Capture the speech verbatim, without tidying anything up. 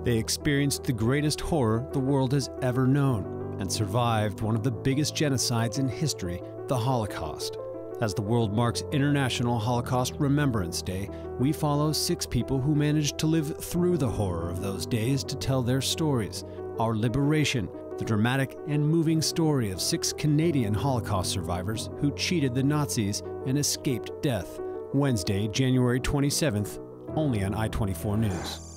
They experienced the greatest horror the world has ever known and survived one of the biggest genocides in history, the Holocaust. As the world marks International Holocaust Remembrance Day, we follow six people who managed to live through the horror of those days to tell their stories. Our Liberation, the dramatic and moving story of six Canadian Holocaust survivors who cheated the Nazis and escaped death. Wednesday, January twenty-seventh, only on i twenty-four News.